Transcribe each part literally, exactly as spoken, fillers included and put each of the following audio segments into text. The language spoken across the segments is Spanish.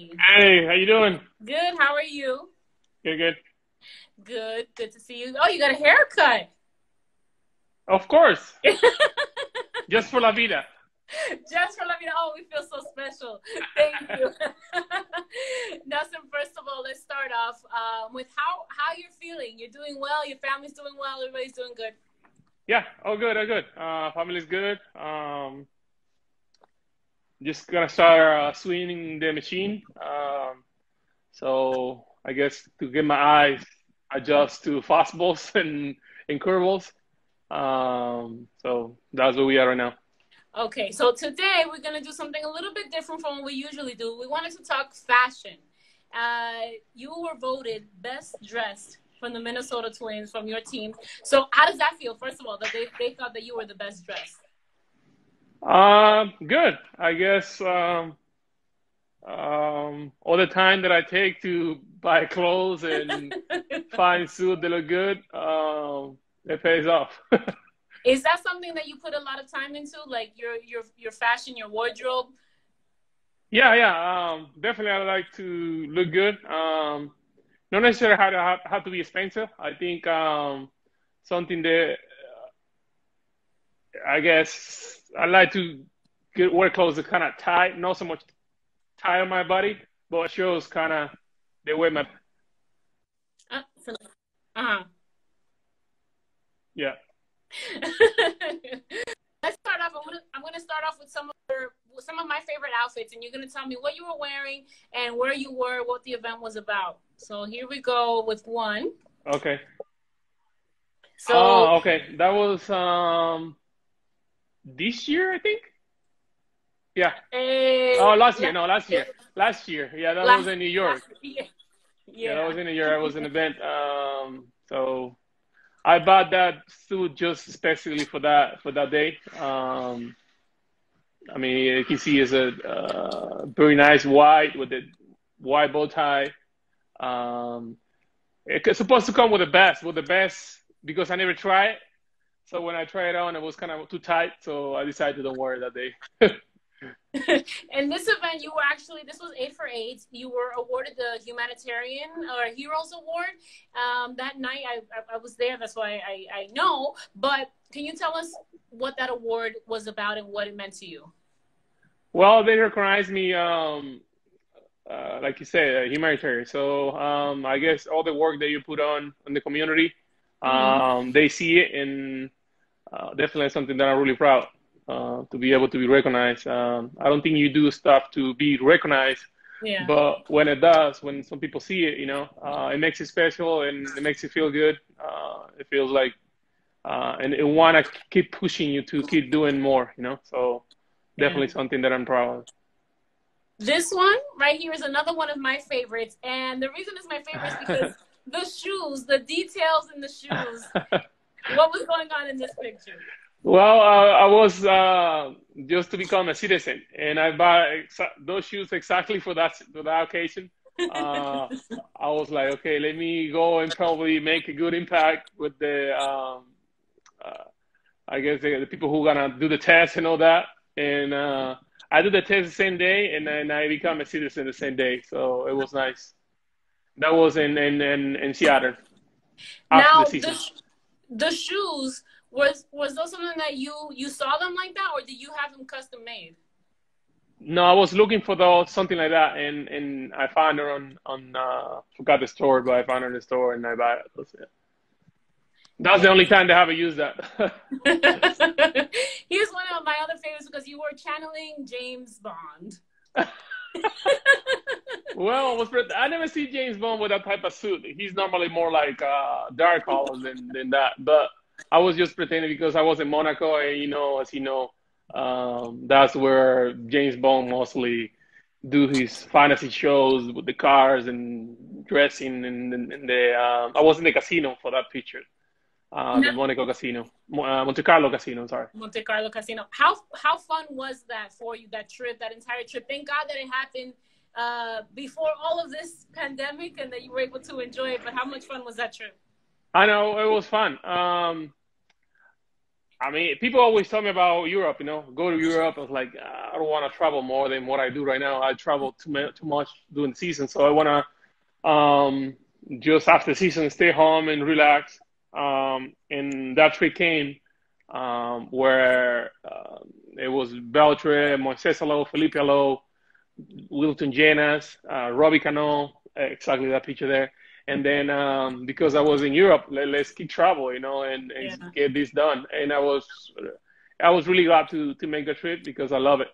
Hey, how you doing? Good. How are you? Good, good. Good. Good to see you. Oh, you got a haircut. Of course, just for la vida. Just for letting me know. Oh, we feel so special. Thank you. Nelson, first of all, let's start off um, with how, how you're feeling. You're doing well. Your family's doing well. Everybody's doing good. Yeah, all good, all good. Uh, family's good. Um, just gonna start uh, swinging the machine. Um, so I guess to get my eyes adjust to fastballs and and curveballs. Um, so that's where we are right now. Okay, so today we're going to do something a little bit different from what we usually do. We wanted to talk fashion. Uh, you were voted best dressed from the Minnesota Twins from your team. So how does that feel, first of all, that they, they thought that you were the best dressed? Um, good. I guess um, um, all the time that I take to buy clothes and find suit that look good, um, it pays off. Is that something that you put a lot of time into, like your your your fashion, your wardrobe? Yeah, yeah, um, definitely. I like to look good. Um, not necessarily have to have, have to be expensive. I think um, something that I guess I like to get wear clothes that kind of tight, not so much tie on my body, but shows kind of the way my Uh, so- uh-huh. yeah. Let's start off. I'm gonna I'm gonna start off with some of your, with some of my favorite outfits, and you're gonna tell me what you were wearing and where you were, what the event was about. So here we go with one. Okay. So Oh, okay. That was um this year, I think. Yeah. uh, Oh, last year. la- No, last year. Last year. Yeah, that was last in New last York. year, Yeah, that yeah. was in New York. It was an event. Um, so. I bought that suit just especially for that for that day. Um, I mean, you can see it's a uh, very nice white with the white bow tie. Um, it's supposed to come with the best, with the best because I never tried. So when I tried it on, it was kind of too tight. So I decided to don't wear it that day. And this event, you were actually, this was Eight for Eight. You were awarded the Humanitarian or Heroes Award. Um, that night, I, I, I was there. That's why I, I know. But can you tell us what that award was about and what it meant to you? Well, they recognize me, um, uh, like you said, a humanitarian. So um, I guess all the work that you put on in the community, Hmm. um, they see it, and uh, definitely something that I'm really proud uh, to be able to be recognized. Um, I don't think you do stuff to be recognized, Yeah. but when it does, when some people see it, you know, uh, it makes it special and it makes you feel good. Uh, it feels like, uh, and it want to keep pushing you to keep doing more, you know. So Yeah. definitely something that I'm proud This one right here is another one of my favorites. And the reason it's my favorite is of. because the shoes, the details in the shoes, what was going on in this picture? Well, uh, I was uh, just to become a citizen, and I bought exa those shoes exactly for that for that occasion. Uh, I was like, okay, let me go and probably make a good impact with the, um, uh, I guess the, the people who gonna do the test and all that. And uh, I did the test the same day, and then I become a citizen the same day. So it was nice. That was in in in, in Seattle after the Now, the season. the shoes, was was those something that you you saw them like that, or did you have them custom made? No, I was looking for those something like that, and and I found her on on uh, forgot the store, but I found her in the store and I bought it. That's it. That's the only time they haven't used that. Here's one of my other favorites because you were channeling James Bond. Well, was I never see James Bond with that type of suit. He's normally more like uh, dark colors than than that. But I was just pretending because I was in Monaco, and you know, as you know, um, that's where James Bond mostly do his fantasy shows with the cars and dressing and, and, and the um, I was in the casino for that picture, uh, the No, Monaco Casino, Mo- uh, Monte Carlo Casino. Sorry. Monte Carlo Casino. How how fun was that for you? That trip, that entire trip. Thank God that it happened uh, before all of this pandemic, and that you were able to enjoy it. But how much fun was that trip? I know it was fun. Um, I mean, people always tell me about Europe, you know, go to Europe. I was like, "Ah, I don't want to travel more than what I do right now. I travel too, ma- too much during the season. So I want to um, just after the season stay home and relax. Um, and that trip came um, where uh, it was Beltre, Moises Alou, Felipe Alou, Wilton Jenas, uh, Robbie Cano, exactly that picture there. And then um, because I was in Europe, let, us keep travel, you know, and, and Yeah. get this done. And I was, I was really glad to to make the trip because I love it.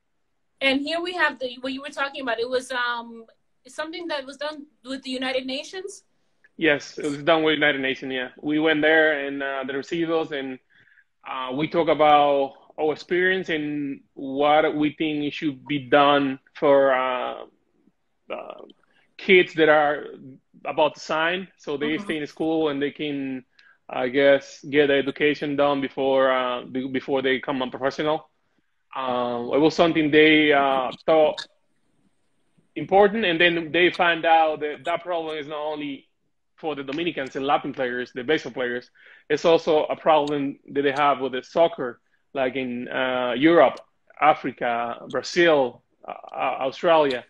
And here we have the what you were talking about. It was um something that was done with the United Nations. Yes, it was done with United Nations. Yeah, we went there and uh, the residuos, and uh, we talk about our experience and what we think should be done for uh, uh, kids that are about to sign, so they Mm-hmm. stay in school and they can, I guess, get the education done before uh, before they become a professional. Um, it was something they uh, thought important, and then they find out that that problem is not only for the Dominicans and Latin players, the baseball players. It's also a problem that they have with the soccer, like in uh, Europe, Africa, Brazil, uh, Australia.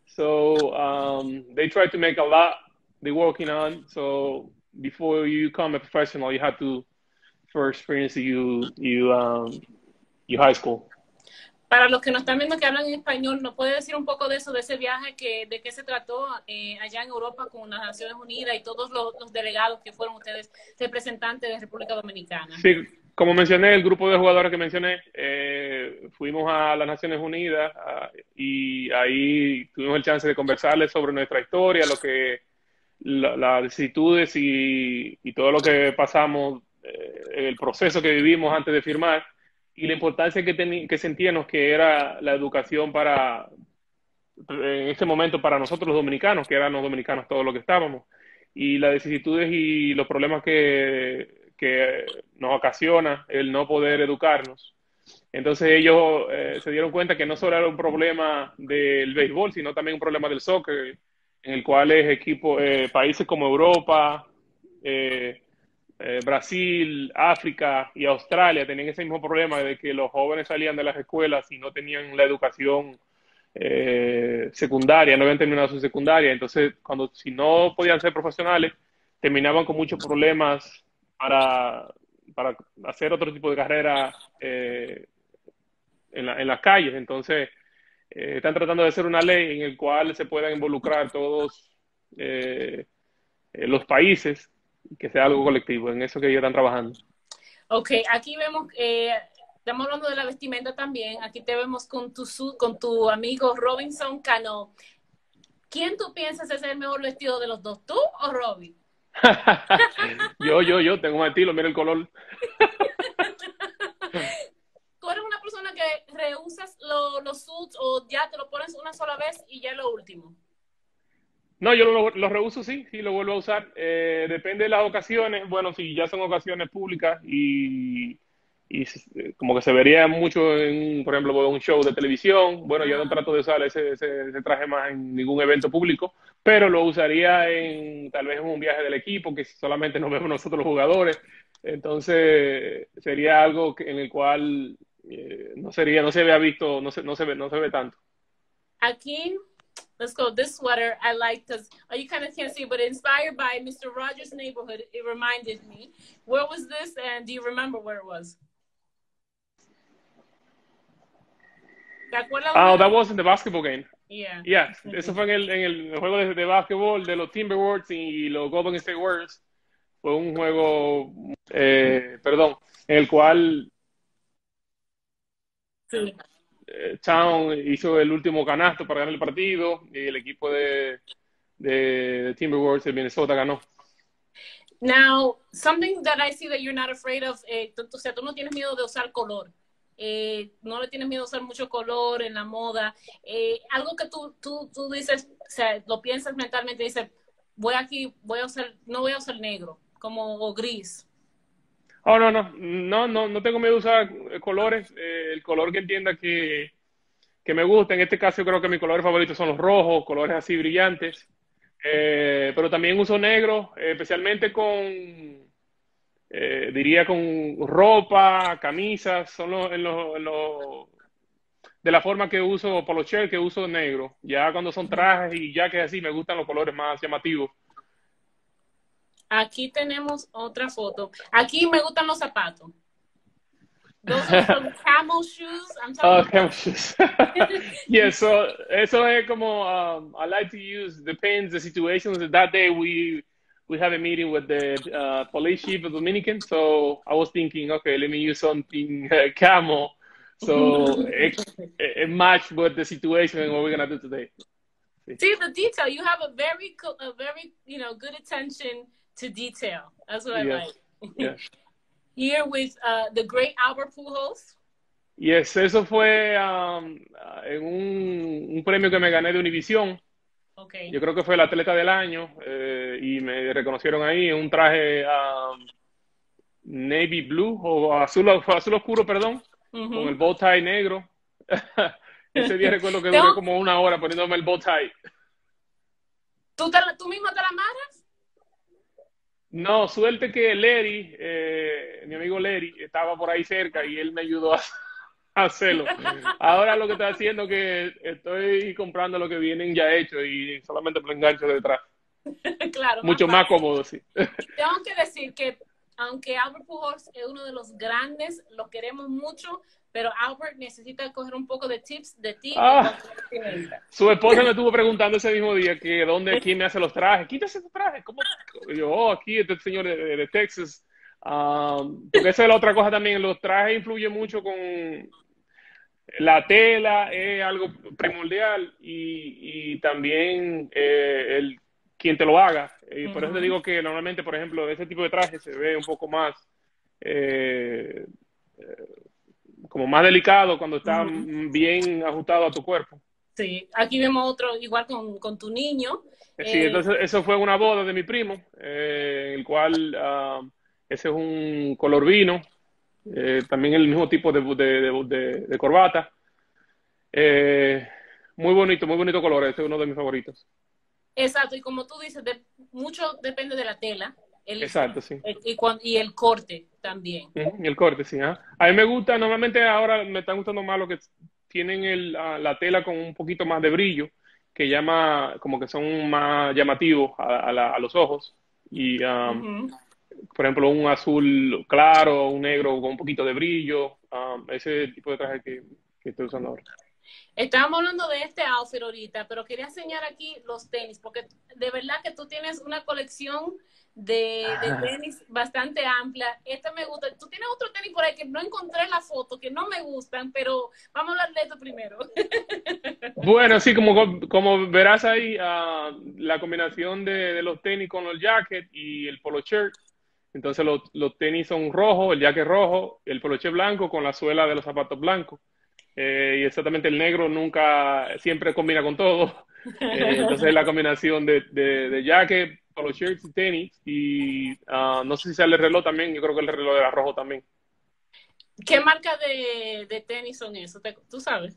So um, they try to make a lot they're working on. So before you become a professional, you have to first experience you you um, your high school. Para los que nos están viendo que hablan en español, ¿nos puede decir un poco de eso, de ese viaje, que, de qué se trató eh, allá en Europa con las Naciones Unidas y todos los, los delegados que fueron ustedes representantes de República Dominicana? Sí, como mencioné, el grupo de jugadores que mencioné, eh, fuimos a las Naciones Unidas uh, y ahí tuvimos el chance de conversarles sobre nuestra historia, lo que la, las vicisitudes y, y todo lo que pasamos, eh, el proceso que vivimos antes de firmar y la importancia que, teni, que sentíamos que era la educación para, en este momento, para nosotros los dominicanos, que eran los dominicanos todos los que estábamos, y las vicisitudes y los problemas que, que nos ocasiona el no poder educarnos. Entonces ellos eh, se dieron cuenta que no solo era un problema del béisbol, sino también un problema del soccer, en el cual es equipo, eh, países como Europa, eh, eh, Brasil, África y Australia tenían ese mismo problema de que los jóvenes salían de las escuelas y no tenían la educación eh, secundaria, no habían terminado su secundaria. Entonces, cuando si no podían ser profesionales, terminaban con muchos problemas para, para hacer otro tipo de carrera eh, en, la, en las calles. Entonces, eh, están tratando de hacer una ley en la cual se puedan involucrar todos eh, los países, que sea algo colectivo, en eso que ellos están trabajando. Ok, aquí vemos, eh, estamos hablando de la vestimenta también, aquí te vemos con tu, con tu amigo Robinson Cano. ¿Quién tú piensas es el mejor vestido de los dos, tú o Robbie? yo, yo, yo, tengo un estilo, mira el color. ¿Tú eres una persona que rehusas lo, los suits o ya te lo pones una sola vez y ya es lo último? No, yo lo, lo reuso, sí, sí, lo vuelvo a usar. Eh, depende de las ocasiones. Bueno, si ya son ocasiones públicas y, y como que se vería mucho en, por ejemplo, un show de televisión, bueno, yo no trato de usar ese, ese, ese traje más en ningún evento público, pero lo usaría en tal vez en un viaje del equipo, que solamente nos vemos nosotros los jugadores. Entonces, sería algo que, en el cual eh, no sería, no se vea visto, no se, no se ve, no se ve tanto. Aquí, let's go. This sweater I like because oh, you kind of can't see, but inspired by Mister Rogers' Neighborhood, it reminded me. Where was this, and do you remember where it was? ¿Te acuerdas? Oh, that was in the basketball game. Yeah. Yeah, eso fue en el, en el juego de, de básquetbol de los Timberwolves y los Golden State Warriors. Fue un juego, eh, perdón, en el cual sí. eh, Town hizo el último canasto para ganar el partido y el equipo de, de, de Timberwolves de Minnesota ganó. Now, something that I see that you're not afraid of, eh, tú, o sea, tú no tienes miedo de usar color. Eh, no le tienes miedo a usar mucho color en la moda. Eh, algo que tú, tú, tú dices, o sea, lo piensas mentalmente, dices, voy aquí, voy a usar, no voy a usar negro, como o gris. Oh, no, no, no, no, no tengo miedo de usar colores. Eh, el color que entienda que, que me gusta. En este caso, yo creo que mis colores favoritos son los rojos, colores así brillantes. Eh, pero también uso negro, eh, especialmente con, eh, diría con ropa, camisas, son los, en los, en los- de la forma que uso polo shirt, que uso negro. Ya cuando son trajes y ya que así, me gustan los colores más llamativos. Aquí tenemos otra foto. Aquí me gustan los zapatos. Those are some camel shoes. I'm Oh, talking about. camouflage. Yeah, so eso es como um, I like to use depends the situations. That day we we have a meeting with the uh, police chief of Dominican, so I was thinking, okay, let me use something uh, camel, so it, it match with the situation and what we're gonna do today. See the detail. You have a very, a very, you know, good attention to detail. That's what I Yes, like. yes. Here with uh, the great Albert Pujols. Yes, eso fue um, en un, un premio que me gané de Univision. Okay. Yo creo que fue el atleta del año eh, y me reconocieron ahí en un traje um, navy blue o azul, azul oscuro, perdón, uh-huh. Con el bow tie negro. Ese día recuerdo que duré como una hora poniéndome el bow tie. ¿Tú, te, ¿Tú mismo te la amarras? No, suerte que Larry, eh, mi amigo Larry, estaba por ahí cerca y él me ayudó a, a hacerlo. Ahora lo que estoy haciendo es que estoy comprando lo que vienen ya hecho y solamente me lo engancho detrás. Claro. Mucho más, más cómodo, sí. Tengo que decir que aunque Albert Pujols es uno de los grandes, lo queremos mucho, pero Albert necesita coger un poco de tips de ti. Ah, su esposa me estuvo preguntando ese mismo día que dónde, quién me hace los trajes. ¿Quién te hace los trajes? ¿Cómo? Y yo, oh, aquí este señor de, de, de Texas. Um, porque esa es la otra cosa también. Los trajes influyen mucho con la tela, es algo primordial y, y también eh, el quien te lo haga. Y por eso te digo que normalmente, por ejemplo, ese tipo de traje se ve un poco más eh, eh, como más delicado cuando está uh-huh. bien ajustado a tu cuerpo. Sí, aquí vemos otro igual con, con tu niño. Sí, eh, entonces eso fue una boda de mi primo, eh, el cual uh, ese es un color vino, eh, también el mismo tipo de, de, de, de, de corbata. Eh, muy bonito, muy bonito color, ese es uno de mis favoritos. Exacto, y como tú dices, de, mucho depende de la tela. El, Exacto, sí. El, y, y el corte también. Uh-huh, y el corte, sí. ¿eh? A mí me gusta, normalmente ahora me están gustando más los que tienen el, uh, la tela con un poquito más de brillo, que llama, como que son más llamativos a, a, la, a los ojos. Y, um, uh-huh. por ejemplo, un azul claro, un negro con un poquito de brillo, um, ese tipo de traje que, que estoy usando ahora. Estábamos hablando de este outfit ahorita, pero quería enseñar aquí los tenis, porque de verdad que tú tienes una colección de, de tenis bastante amplia. Este me gusta. Tú tienes otro tenis por ahí que no encontré en la foto, que no me gustan, pero vamos a hablar de esto primero. Bueno, sí, como, como verás ahí, uh, la combinación de, de los tenis con los jackets y el polo shirt. Entonces los, los tenis son rojos, el jacket rojo, el polo shirt blanco con la suela de los zapatos blancos. Eh, y exactamente el negro nunca, siempre combina con todo. Eh, entonces la combinación de, de, de jacket, polo shirts y tenis. Y uh, no sé si sale el reloj también, yo creo que el reloj era rojo también. ¿Qué marca de, de tenis son esos? ¿Tú sabes?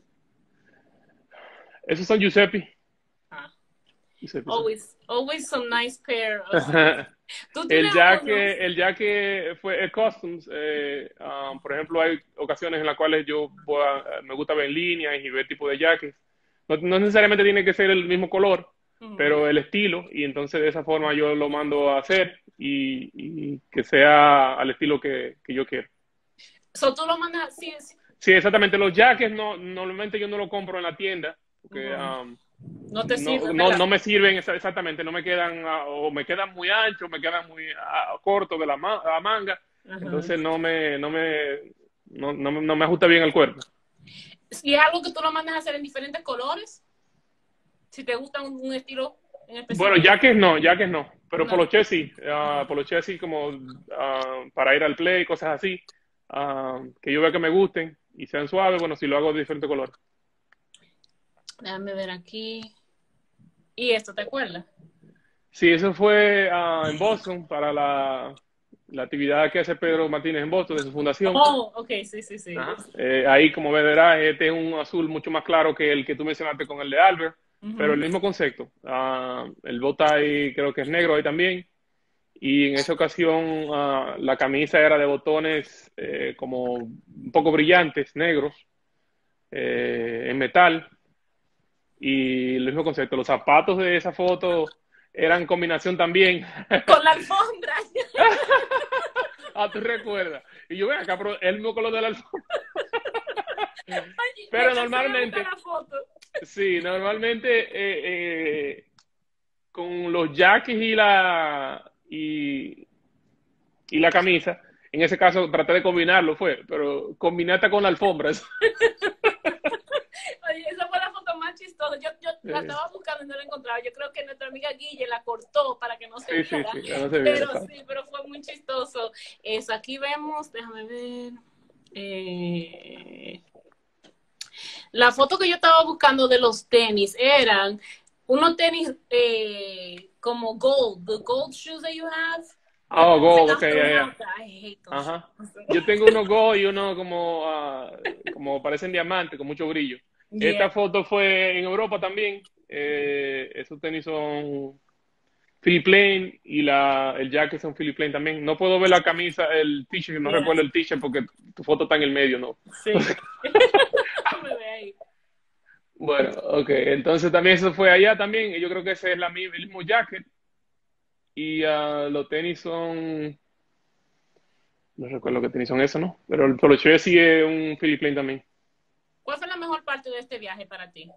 Esos son Giuseppe. Ah. Giuseppe always, sí. always some nice pair of... el jacket, el jacket fue el customs. Eh, um, por ejemplo, hay ocasiones en las cuales yo voy a, me gusta ver líneas y ver tipo de jackets. No, no necesariamente tiene que ser el mismo color, uh-huh. pero el estilo. Y entonces de esa forma yo lo mando a hacer y, y que sea al estilo que, que yo quiero. So, ¿tú lo mandas? Sí, sí. Sí, exactamente. Los jackets no, normalmente yo no los compro en la tienda porque uh-huh. um, no te sirven. No, no, no me sirven exactamente, no me quedan, o me quedan muy anchos, me quedan muy uh, cortos de la, ma la manga, uh-huh. entonces no me, no me, no, no, no me ajusta bien el cuerpo. ¿Y es algo que tú lo mandas a hacer en diferentes colores? Si te gusta un, un estilo en especial. Bueno, jackets no, jackets no, pero no. poloché sí, uh, poloché sí como uh, para ir al play, cosas así, uh, que yo vea que me gusten y sean suaves, bueno, si lo hago de diferentes colores. Déjame ver aquí. ¿Y esto te acuerdas? Sí, eso fue uh, en Boston para la, la actividad que hace Pedro Martínez en Boston de su fundación. Oh, ok, sí, sí, sí. Eh, ahí, como verás, este es un azul mucho más claro que el que tú mencionaste con el de Albert, uh-huh. pero el mismo concepto. Uh, el bow tie creo que es negro ahí también. y en esa ocasión uh, la camisa era de botones eh, como un poco brillantes, negros, eh, en metal, y el mismo concepto. Los zapatos de esa foto eran combinación también. Con la alfombra. Ah, tú recuerdas. Y yo, ven acá, pero el mismo color de la alfombra. Oye, Pero me normalmente, la foto. sí, normalmente eh, eh, con los jackets y la y, y la camisa, en ese caso traté de combinarlo, fue, pero combinaste con la alfombra. Oye, esa fue la foto más chistosa. Yo, yo la Eh, estaba buscando y no la encontraba. Yo creo que nuestra amiga Guille la cortó para que no se sí, sí, viera. sí, ya no se viera, Pero exacto. sí, pero fue muy chistoso. Eso, aquí vemos, déjame ver. Eh, la foto que yo estaba buscando de los tenis eran unos tenis eh, como gold, the gold shoes that you have, que Oh, parecen gold, ok, ya, ya. astronauta. I hate those Ajá. shoes. Yo tengo uno gold y uno como, ah, como parecen diamantes, con mucho brillo. Yeah. Esta foto fue en Europa también. Eh, esos tenis son Philip Plain y la, el jacket son Philip Plain también. No puedo ver la camisa, el t-shirt, no Yeah. recuerdo el t-shirt porque tu foto está en el medio, ¿no? Sí. Me ve ahí. Bueno, ok, entonces también eso fue allá también. Y yo creo que ese es la, mi- el mismo jacket. Y ah, los tenis son, no recuerdo qué tenis son esos, ¿no? Pero el Polo Shirt sí es un Philip Plain también. ¿Cuál fue la mejor parte de este viaje para ti?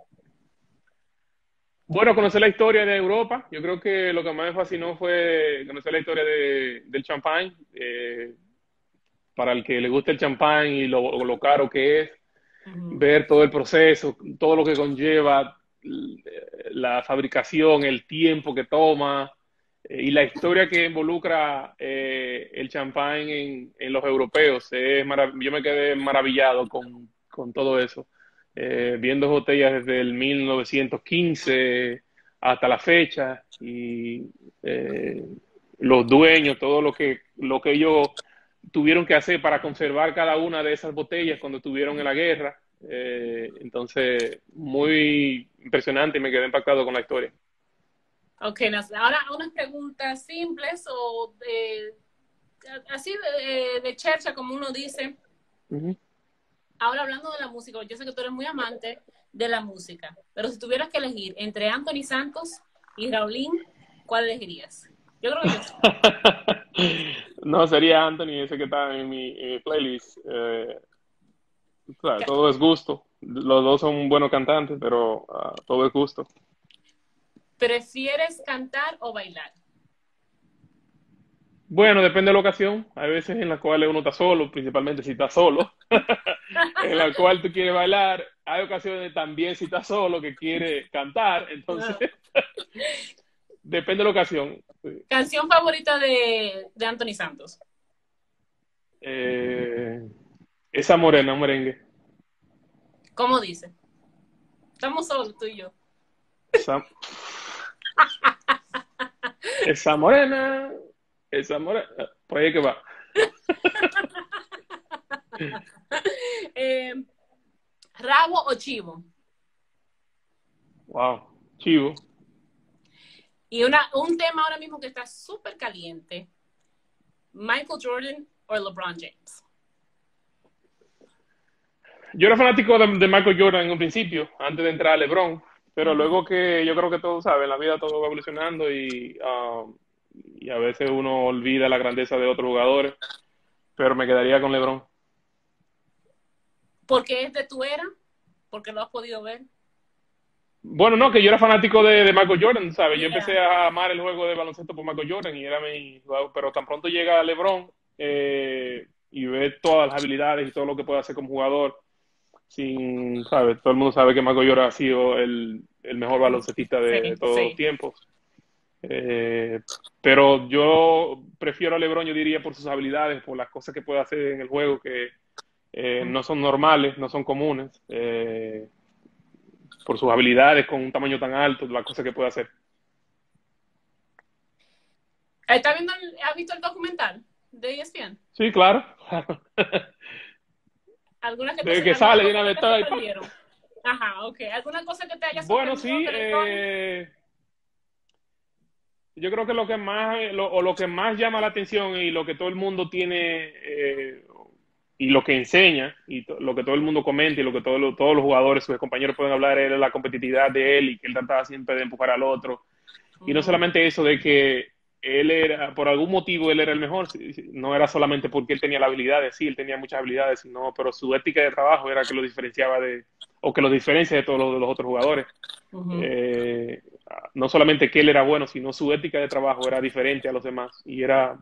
Bueno, conocer la historia de Europa. Yo creo que lo que más me fascinó fue conocer la historia de, del champán. Eh, para el que le gusta el champán y lo, lo caro que es, Uh-huh. ver todo el proceso, todo lo que conlleva la fabricación, el tiempo que toma eh, y la historia que involucra eh, el champán en, en, los europeos. Es yo me quedé maravillado con, con todo eso, eh, viendo botellas desde el mil novecientos quince hasta la fecha y eh, los dueños, todo lo que, lo que ellos tuvieron que hacer para conservar cada una de esas botellas cuando estuvieron en la guerra. Eh, entonces, muy impresionante y me quedé impactado con la historia. Ok, ahora unas preguntas simples o eh, así de, de chercha, como uno dice. Uh-huh. Ahora hablando de la música, yo sé que tú eres muy amante de la música, pero si tuvieras que elegir entre Anthony Santos y Raulín, ¿cuál elegirías? Yo creo que yo sé. No, sería Anthony, ese que está en mi, en mi playlist. Eh, claro, todo es gusto. Los dos son buenos cantantes, pero uh, todo es gusto. ¿Prefieres cantar o bailar? Bueno, depende de la ocasión. Hay veces en las cuales uno está solo, principalmente si está solo, en la cual tú quieres bailar. Hay ocasiones también si estás solo que quiere cantar, entonces depende de la ocasión. ¿Canción favorita de, de Anthony Santos? Eh, esa morena, un merengue. ¿Cómo dice? Estamos solos tú y yo. Esa, esa morena, esa morena, por ahí que va. eh, ¿Rabo o chivo? Wow, chivo. Y una, un tema ahora mismo que está súper caliente. ¿Michael Jordan o LeBron James? Yo era fanático de, de Michael Jordan en un principio, antes de entrar a LeBron, pero luego que yo creo que todos saben, la vida todo va evolucionando y, um, y a veces uno olvida la grandeza de otros jugadores, pero me quedaría con LeBron. ¿Por qué es de tu era? ¿Porque lo has podido ver? Bueno, no, que yo era fanático de, de Michael Jordan, ¿sabes? Yeah. Yo empecé a amar el juego de baloncesto por Michael Jordan y era mi jugador, pero tan pronto llega LeBron eh, y ve todas las habilidades y todo lo que puede hacer como jugador, sin, ¿sabes? Todo el mundo sabe que Michael Jordan ha sido el, el mejor baloncestista de, Sí, de todos sí. los tiempos. Eh, pero yo prefiero a LeBron, yo diría, por sus habilidades, por las cosas que puede hacer en el juego que eh, no son normales, no son comunes. Eh, por sus habilidades con un tamaño tan alto, las cosas que puede hacer. ¿Está viendo, ¿Has visto el documental de E S P N? Sí, claro. ¿Alguna que, Desde te, que sale de una vez te y sorprendieron? Ajá, ok. ¿Alguna cosa que te haya bueno, sorprendido sí. de la historia? Eh, yo creo que lo que más, lo, o lo que más llama la atención y lo que todo el mundo tiene, eh, y lo que enseña, y to- lo que todo el mundo comenta, y lo que todo lo- todos los jugadores, sus compañeros pueden hablar, es la competitividad de él, y que él trataba siempre de empujar al otro. Y no Ujú. solamente eso de que él era, por algún motivo él era el mejor, sí, sí, no era solamente porque él tenía las habilidades, sí, él tenía muchas habilidades, sino, pero su ética de trabajo era que lo diferenciaba de, o que lo diferencia de todos los, de los otros jugadores. Ujú. Eh, no solamente que él era bueno, sino su ética de trabajo era diferente a los demás. Y era,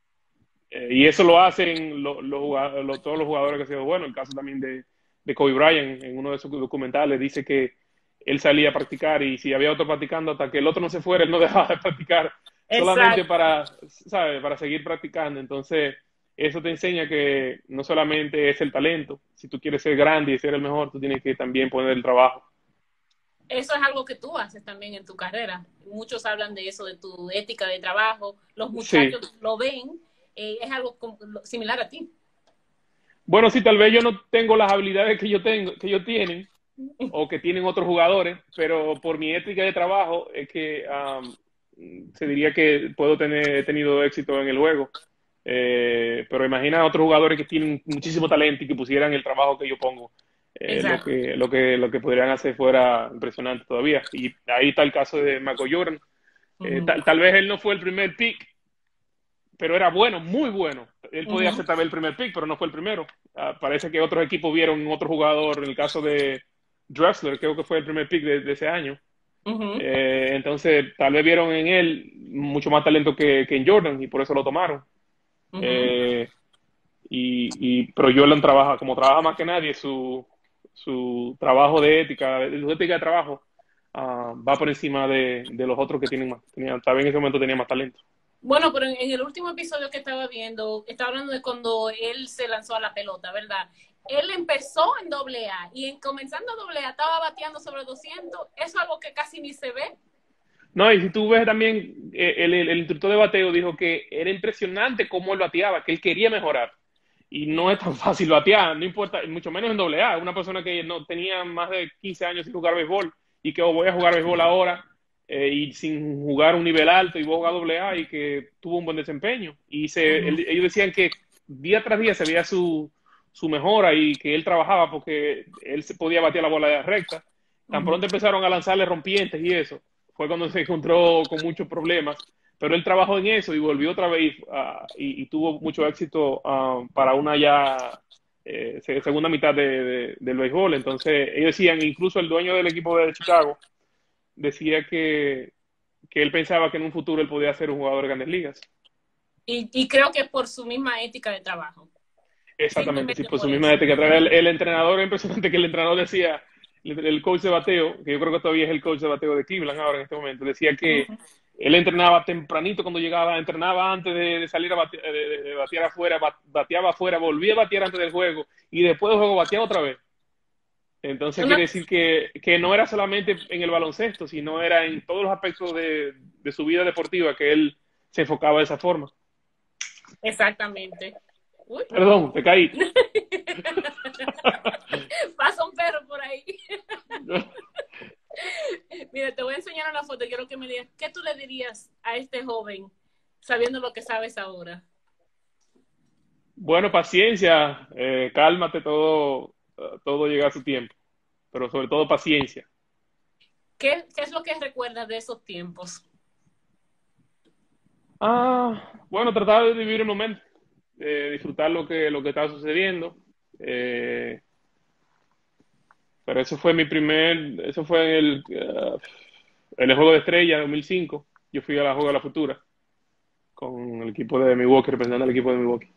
eh, y eso lo hacen lo- los jugado- lo- todos los jugadores que han sido buenos. El caso también de, de Kobe Bryant, en uno de sus documentales, dice que él salía a practicar y si había otro practicando, hasta que el otro no se fuera, él no dejaba de practicar, solamente Exacto. para, ¿sabe? Para seguir practicando. Entonces, eso te enseña que no solamente es el talento, si tú quieres ser grande y ser el mejor, tú tienes que también poner el trabajo. Eso es algo que tú haces también en tu carrera. Muchos hablan de eso, de tu ética de trabajo. Los Sí. muchachos lo ven. Eh, es algo como- similar a ti. Bueno, sí, tal vez yo no tengo las habilidades que yo tengo, que ellos tienen, o que tienen otros jugadores, pero por mi ética de trabajo es que um, se diría que puedo tener, he tenido éxito en el juego. Eh, pero imagina a otros jugadores que tienen muchísimo talento y que pusieran el trabajo que yo pongo. Eh, lo Exacto. que, lo que, lo que podrían hacer fuera impresionante todavía. Y ahí está el caso de Michael Jordan. Eh, Ujú. tal, tal vez él no fue el primer pick, pero era bueno, muy bueno. Él podía Ujú. ser tal vez el primer pick, pero no fue el primero. Uh, parece que otros equipos vieron otro jugador, en el caso de Drexler, creo que fue el primer pick de, de ese año. Ujú. Eh, entonces, tal vez vieron en él mucho más talento que, que en Jordan y por eso lo tomaron. Ujú. Eh, y, y, pero Jordan trabaja, como trabaja más que nadie, su, su trabajo de ética, su ética de trabajo, uh, va por encima de, de, los otros que tienen más. Tenía, tal vez en ese momento tenía más talento. Bueno, pero en, en el último episodio que estaba viendo, estaba hablando de cuando él se lanzó a la pelota, ¿verdad? Él empezó en doble A y en comenzando doble A estaba bateando sobre doscientos. Eso es algo que casi ni se ve. No, y si tú ves también, eh, el, el, el instructor de bateo dijo que era impresionante cómo él bateaba, que él quería mejorar. Y no es tan fácil batear, no importa, mucho menos en doble A. Una persona que no tenía más de quince años sin jugar béisbol y que oh, voy a jugar béisbol ahora, eh, y sin jugar un nivel alto y voy a jugar doble A y que tuvo un buen desempeño. Y se, Ujú. él- ellos decían que día tras día se veía su, su mejora y que él trabajaba porque él se podía batear la bola de recta. Tan Ujú. pronto empezaron a lanzarle rompientes y eso, fue cuando se encontró con muchos problemas, pero él trabajó en eso y volvió otra vez, uh, y, y, tuvo mucho éxito, uh, para una ya, eh, segunda mitad de, de, del béisbol. Entonces ellos decían, incluso el dueño del equipo de Chicago decía que, que él pensaba que en un futuro él podía ser un jugador de grandes ligas. Y, y creo que por su misma ética de trabajo. Exactamente, sí, Simplemente por su por misma eso. ética. El, el entrenador, es impresionante que el entrenador decía, el, el coach de bateo, que yo creo que todavía es el coach de bateo de Cleveland ahora en este momento, decía que Ujú. él entrenaba tempranito cuando llegaba, entrenaba antes de, de salir a batear, de, de, de batear afuera, bateaba afuera, volvía a batear antes del juego y después del juego bateaba otra vez. Entonces Una, quiere decir que, que no era solamente en el baloncesto, sino era en todos los aspectos de, de su vida deportiva que él se enfocaba de esa forma. exactamente. Uy. Perdón, te caí. Pasa un perro por ahí. Mira, te voy a enseñar una foto. Quiero que me digas, ¿qué tú le dirías a este joven sabiendo lo que sabes ahora? Bueno, paciencia, eh, cálmate, todo, eh, todo llega a su tiempo, pero sobre todo paciencia. ¿Qué, qué es lo que recuerdas de esos tiempos? Ah, bueno, tratar de vivir el momento, eh, disfrutar lo que, lo que está sucediendo. eh, pero eso fue mi primer, eso fue en el, uh, en el Juego de Estrella dos mil cinco. Yo fui a la Juego de la Futura con el equipo de Milwaukee, representando al equipo de Milwaukee.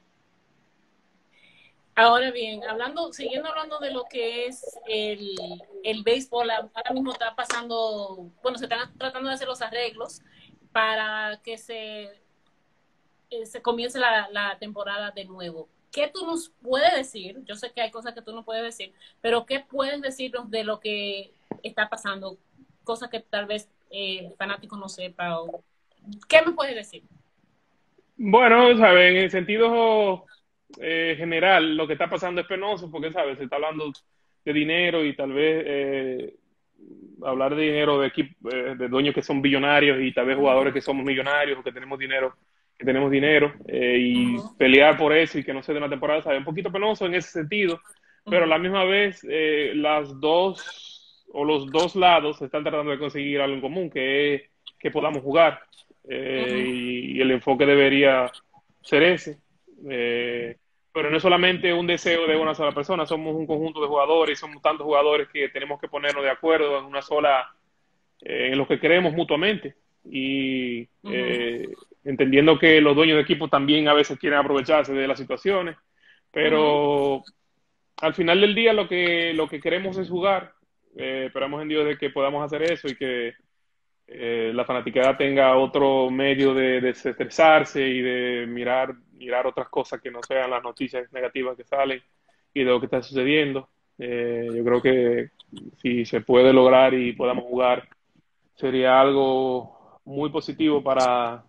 Ahora bien, hablando, siguiendo hablando de lo que es el, el béisbol, ahora mismo está pasando, bueno, se están tratando de hacer los arreglos para que se, eh, se comience la, la temporada de nuevo. ¿Qué tú nos puedes decir? Yo sé que hay cosas que tú no puedes decir, pero ¿qué puedes decirnos de lo que está pasando? Cosas que tal vez eh, el fanático no sepa. O, ¿qué me puedes decir? Bueno, ¿sabes? En el sentido, eh, general, lo que está pasando es penoso porque, ¿sabes? Se está hablando de dinero y tal vez, eh, hablar de dinero de equipo, eh, de dueños que son billonarios y tal vez jugadores que somos millonarios o que tenemos dinero, que tenemos dinero eh, y Ujú, pelear por eso y que no se dé una temporada, ¿sabes? Un poquito penoso en ese sentido, pero a ujú, la misma vez eh, las dos o los dos lados están tratando de conseguir algo en común, que es que podamos jugar eh, ujú, y, y el enfoque debería ser ese. Eh, pero no es solamente un deseo de una sola persona, somos un conjunto de jugadores, somos tantos jugadores que tenemos que ponernos de acuerdo en una sola, eh, en lo que creemos mutuamente. Y ujú, eh, entendiendo que los dueños de equipo también a veces quieren aprovecharse de las situaciones, ujú. pero al final del día lo que, lo que queremos es jugar. Eh, esperamos en Dios de que podamos hacer eso y que eh, la fanaticada tenga otro medio de, de desestresarse y de mirar, mirar otras cosas que no sean las noticias negativas que salen y de lo que está sucediendo. Eh, yo creo que si se puede lograr y podamos jugar, sería algo muy positivo para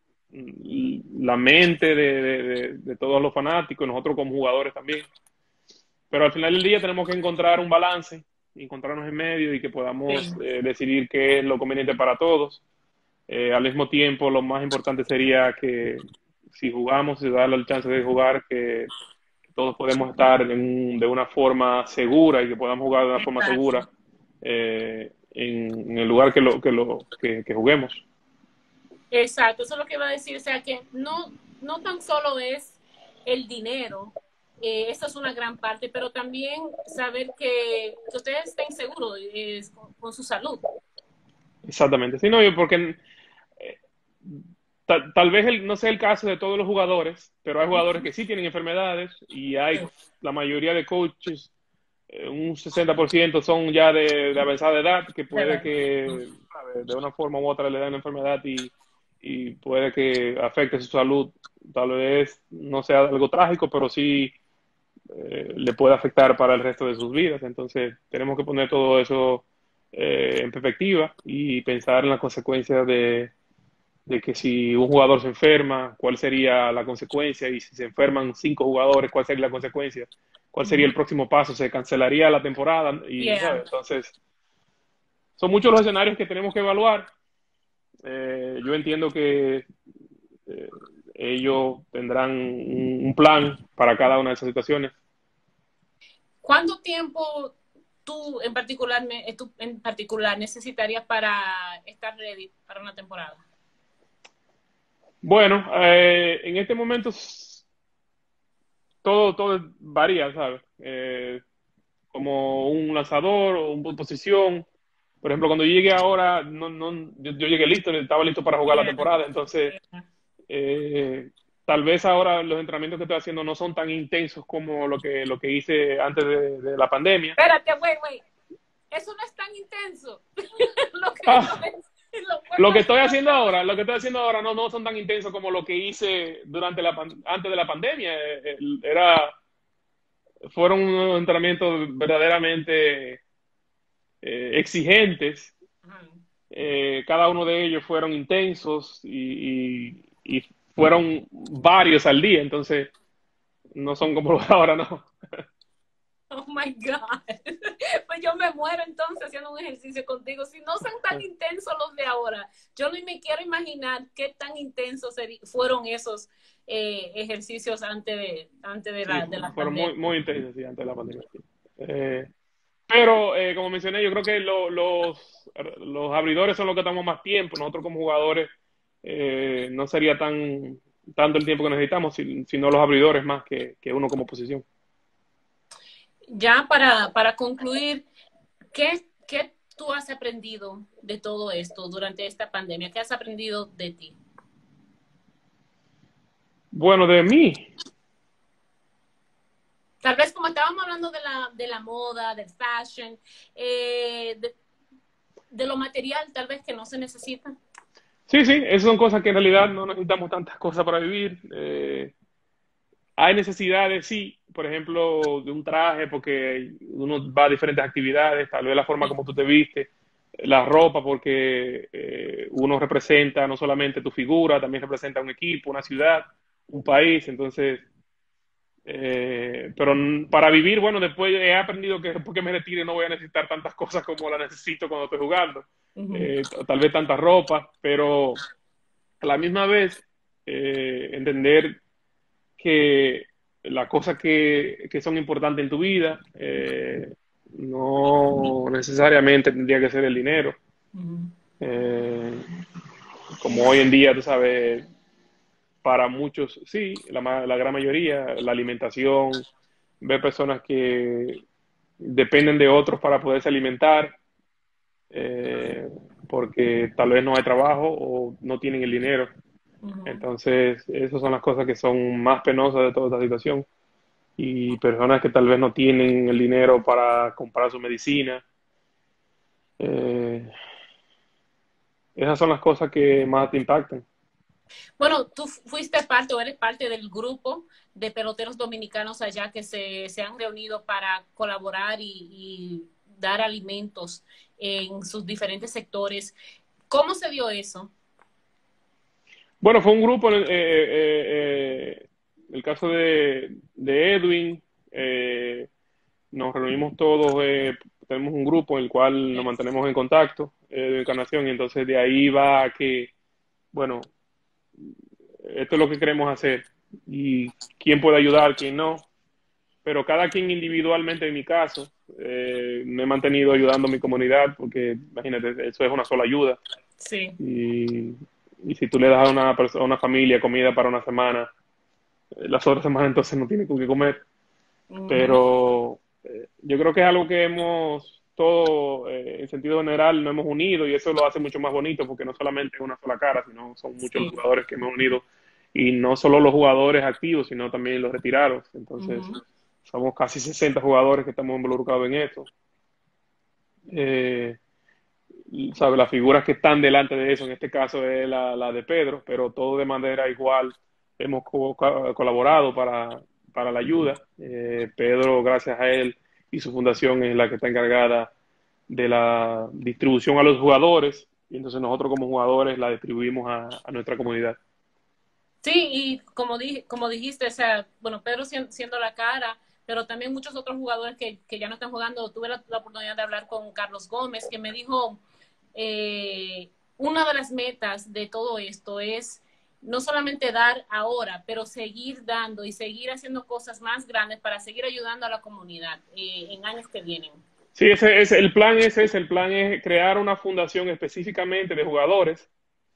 la mente de, de, de, de todos los fanáticos, nosotros como jugadores también. Pero al final del día tenemos que encontrar un balance, encontrarnos en medio y que podamos Sí, eh, decidir qué es lo conveniente para todos. Eh, al mismo tiempo, lo más importante sería que si jugamos y darle el chance de jugar, que, que todos podemos estar en un- de una forma segura y que podamos jugar de una forma exacto. segura eh, en, en el lugar que lo que lo que, que juguemos. Exacto, eso es lo que iba a decir. O sea, que no, no tan solo es el dinero, eh, eso es una gran parte, pero también saber que, que ustedes estén seguros eh, con, con su salud. Exactamente. Sí, no, yo porque eh, tal, tal vez el, no sea el caso de todos los jugadores, pero hay jugadores que sí tienen enfermedades y hay la mayoría de coaches, eh, un sesenta por ciento son ya de, de avanzada edad, que puede que ¿sabe? De una forma u otra le den una enfermedad y, y puede que afecte su salud. Tal vez no sea algo trágico, pero sí eh, le puede afectar para el resto de sus vidas. Entonces tenemos que poner todo eso eh, en perspectiva y pensar en las consecuencias de, de que si un jugador se enferma, cuál sería la consecuencia, y si se enferman cinco jugadores, cuál sería la consecuencia, cuál sería el próximo paso, se cancelaría la temporada y, Yeah. ¿sabes? Entonces, son muchos los escenarios que tenemos que evaluar. Eh, yo entiendo que eh, ellos tendrán un, un plan para cada una de esas situaciones. ¿Cuánto tiempo tú en particular, tú en particular necesitarías para estar ready para una temporada? Bueno, eh, en este momento todo, todo varía, ¿sabes? Eh, como un lanzador o una posición. Por ejemplo, cuando yo llegué ahora, no, no, yo, yo llegué listo, estaba listo para jugar la Yeah, temporada. Entonces, yeah. eh, tal vez ahora los entrenamientos que estoy haciendo no son tan intensos como lo que, lo que hice antes de, de la pandemia. Espérate, wait, wait. Eso no es tan intenso. lo que no Ah, es, lo lo que vuelvo estoy a haciendo otra ahora, vez. lo que estoy haciendo ahora no, no son tan intensos como lo que hice durante la, pan- antes de la pandemia. Eh, eh, Era, fueron unos entrenamientos verdaderamente eh, exigentes. Eh, cada uno de ellos fueron intensos y, y- y fueron varios al día, entonces no son como los de ahora, no. Oh my God. Pues yo me muero entonces haciendo un ejercicio contigo. Si no son tan intensos los de ahora, yo no me quiero imaginar qué tan intensos fueron esos eh, ejercicios antes de, antes de Sí, la, de la fueron pandemia. muy, muy intensos sí, antes de la pandemia. Sí. Eh, pero, eh, como mencioné, yo creo que lo- los, los abridores son los que estamos más tiempo. Nosotros como jugadores eh, no sería tan tanto el tiempo que necesitamos, si- sino los abridores más que, que uno como posición. Ya para, para concluir, ¿qué, ¿qué tú has aprendido de todo esto durante esta pandemia? ¿Qué has aprendido de ti? Bueno, de mí, Tal vez como estábamos hablando de la, de la moda, del fashion, eh, de, de lo material tal vez que no se necesita. sí, sí, esas son cosas que en realidad no necesitamos tantas cosas para vivir. Eh, hay necesidades, sí, por ejemplo, de un traje, porque uno va a diferentes actividades, tal vez la forma Sí. como tú te vistes, la ropa, porque eh, uno representa no solamente tu figura, también representa un equipo, una ciudad, un país, entonces Eh, pero para vivir, bueno, después he aprendido que después que me retire no voy a necesitar tantas cosas como las necesito cuando estoy jugando. Ujú. Eh, tal vez tanta ropa, pero a la misma vez eh, entender que las cosas que, que son importantes en tu vida eh, no necesariamente tendría que ser el dinero. Ujú. Eh, Como hoy en día, tú sabes, para muchos sí, la, ma- la gran mayoría, la alimentación, ver personas que dependen de otros para poderse alimentar, eh, porque tal vez no hay trabajo o no tienen el dinero. Ujú. Entonces, esas son las cosas que son más penosas de toda esta situación. Y personas que tal vez no tienen el dinero para comprar su medicina. Eh, Esas son las cosas que más te impactan. Bueno, tú fuiste parte o eres parte del grupo de peloteros dominicanos allá que se, se han reunido para colaborar y, y dar alimentos en sus diferentes sectores. ¿Cómo se dio eso? Bueno, fue un grupo, eh, eh, eh, el caso de, de Edwin, eh, nos reunimos todos, eh, tenemos un grupo en el cual nos mantenemos en contacto eh, de Encarnación y entonces de ahí va a que, bueno, esto es lo que queremos hacer y quién puede ayudar, quién no, pero cada quien individualmente en mi caso, eh, me he mantenido ayudando a mi comunidad porque imagínate, eso es una sola ayuda Sí. y, y si tú le das a una, perso- a una familia comida para una semana, eh, las otras semanas entonces no tienen con qué comer, Ujú. pero eh, yo creo que es algo que hemos todo, eh, en sentido general, nos hemos unido y eso lo hace mucho más bonito porque no solamente es una sola cara, sino son muchos los Sí. jugadores que hemos unido y no solo los jugadores activos, sino también los retirados. Entonces, Ujú. somos casi sesenta jugadores que estamos involucrados en esto. Eh, sabe, las figuras que están delante de eso, en este caso es la, la de Pedro, pero todo de manera igual hemos co co colaborado para, para la ayuda. Eh, Pedro, gracias a él y su fundación, es la que está encargada de la distribución a los jugadores, y entonces nosotros como jugadores la distribuimos a, a nuestra comunidad. Sí, y como, di, como dijiste, o sea, bueno, Pedro siendo la cara, pero también muchos otros jugadores que, que ya no están jugando. Tuve la, la, oportunidad de hablar con Carlos Gómez, que me dijo, eh, una de las metas de todo esto es no solamente dar ahora, pero seguir dando y seguir haciendo cosas más grandes para seguir ayudando a la comunidad eh, en años que vienen. Sí, ese es el plan, ese es el plan, es crear una fundación específicamente de jugadores.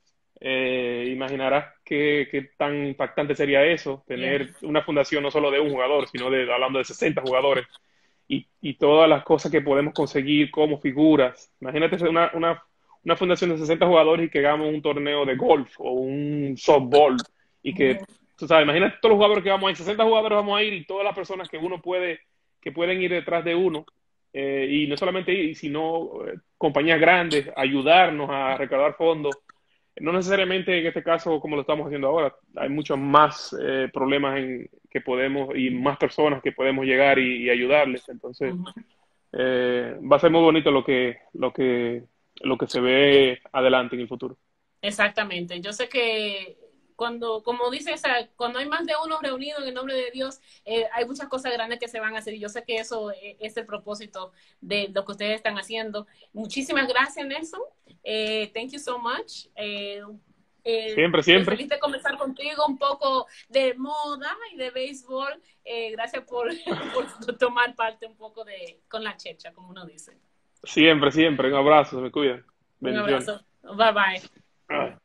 Eh, imaginarás qué, qué tan impactante sería eso, Yeah. tener una fundación no solo de un jugador, sino de hablando de sesenta jugadores y, y todas las cosas que podemos conseguir como figuras. Imagínate ser una, una, una fundación de sesenta jugadores y que hagamos un torneo de golf o un softball y que, tú sabes, imagínate todos los jugadores que vamos a ir, sesenta jugadores vamos a ir y todas las personas que uno puede, que pueden ir detrás de uno. Eh, y no solamente ir, sino eh, compañías grandes, ayudarnos a recaudar fondos no necesariamente en este caso como lo estamos haciendo ahora. Hay muchos más eh, problemas en, que podemos y más personas que podemos llegar y, y ayudarles. Entonces, Uh-huh. eh, va a ser muy bonito lo que, lo que, lo que se ve adelante en el futuro. Exactamente. Exactamente. Yo sé que cuando, como dice, o sea, cuando hay más de uno reunido en el nombre de Dios, eh, hay muchas cosas grandes que se van a hacer. Y yo sé que eso eh, es el propósito de lo que ustedes están haciendo. Muchísimas gracias, Nelson. Eh, thank you so much. Eh, eh, Siempre, estoy siempre. feliz de conversar contigo un poco de moda y de béisbol. Eh, gracias por, por tomar parte un poco de con la checha, como uno dice. Siempre, siempre. Un abrazo, se me cuidan. Un Bendiciones. abrazo. Bye bye. Ay.